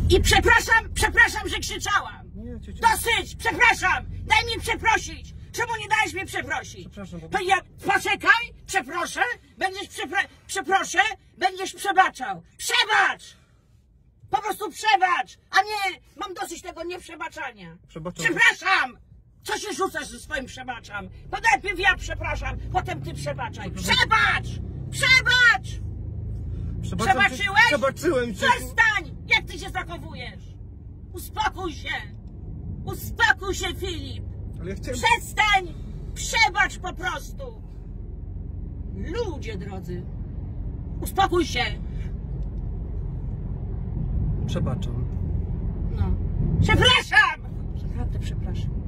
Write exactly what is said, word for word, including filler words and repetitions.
I przepraszam, przepraszam, że krzyczałam. Nie, ciociu. Dosyć, przepraszam. Daj mi przeprosić. Czemu nie dajesz mi przeprosić? Przepraszam, bo... To ja, poczekaj, przeproszę, będziesz przepra przeproszę, będziesz przebaczał. Przebacz! Po prostu przebacz, a nie, mam dosyć tego nieprzebaczania. Przebaczam. Przepraszam! Co się rzucasz ze swoim przebaczam? To najpierw ja przepraszam, potem ty przebaczaj. Przebacz! Przebacz! Przebaczam Przebaczyłeś? Cię. Przebaczyłem cię. Przestań! Jak ty się zachowujesz? Uspokój się! Uspokój się, Filip! Ale ja chciałem... Przestań! Przebacz po prostu! Ludzie drodzy! Uspokój się! Przebaczam. No. Przepraszam! Naprawdę przepraszam.